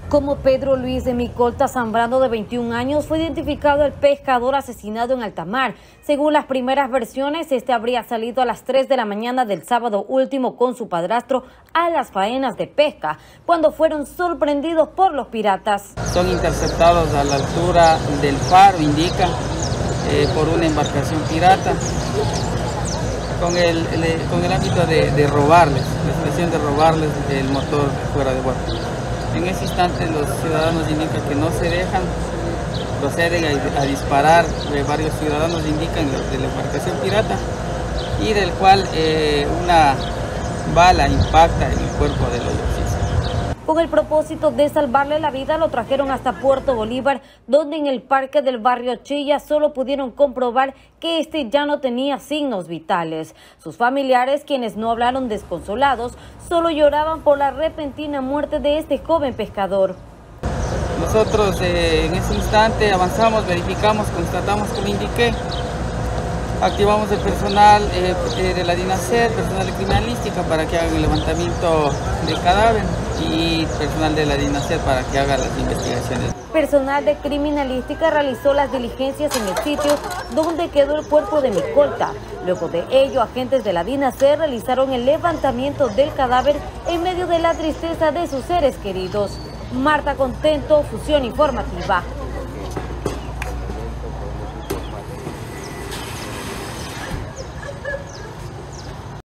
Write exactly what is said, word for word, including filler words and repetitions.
Como Pedro Luis de Micolta Zambrano, de veintiún años, fue identificado el pescador asesinado en alta mar. Según las primeras versiones, este habría salido a las tres de la mañana del sábado último con su padrastro a las faenas de pesca, cuando fueron sorprendidos por los piratas. Son interceptados a la altura del faro, indica, eh, por una embarcación pirata, con el, el, con el ámbito de, de robarles, la expresión de robarles el motor fuera de bordo. En ese instante los ciudadanos indican que no se dejan, proceden a, a disparar. Varios ciudadanos indican de la embarcación pirata y del cual eh, una bala impacta en el cuerpo del hoyocista. Con el propósito de salvarle la vida, lo trajeron hasta Puerto Bolívar, donde en el parque del barrio Chilla solo pudieron comprobar que este ya no tenía signos vitales. Sus familiares, quienes no hablaron desconsolados, solo lloraban por la repentina muerte de este joven pescador. Nosotros eh, en ese instante avanzamos, verificamos, constatamos como indiqué. Activamos el personal eh, de la DINASER, personal de criminalística para que hagan el levantamiento del cadáver y personal de la DINASER para que haga las investigaciones. Personal de criminalística realizó las diligencias en el sitio donde quedó el cuerpo de Micolta. Luego de ello, agentes de la DINASER realizaron el levantamiento del cadáver en medio de la tristeza de sus seres queridos. Marta Contento, Fusión Informativa.